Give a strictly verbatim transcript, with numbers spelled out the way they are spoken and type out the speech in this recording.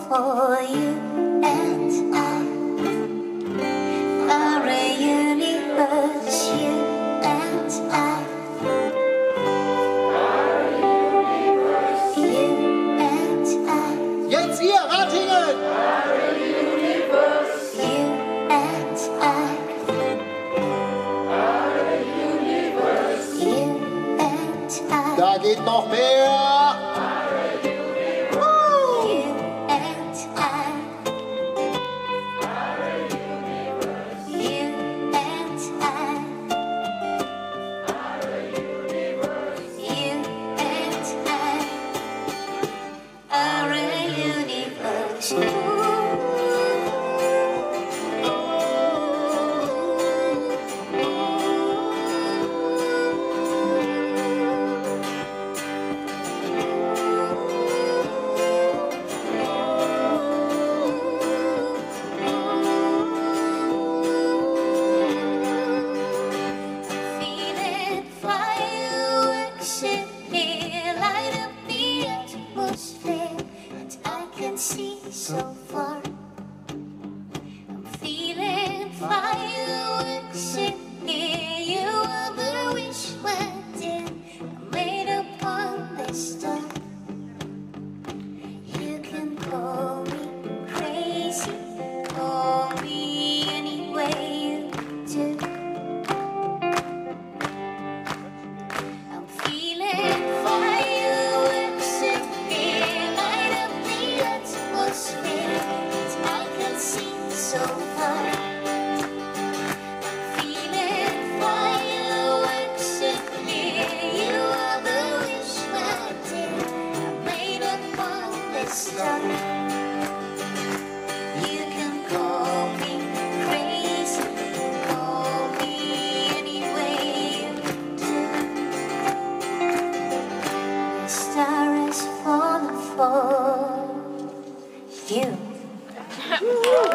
for you and I. For a universe, you and I. You and I. Jetzt ihr, Ratingen! You and I. You and I. Da geht noch mehr! So far, I'm feeling fireworks in here. You are the wish went in, I made upon this star. You can call me crazy, call me any way you do. I'm feeling fireworks in here, light up the atmosphere. I can see so far. Feeling fireworks in here. You are the wish went in, I made upon this star. You can call me crazy, call me any way you do. The star is falling for you.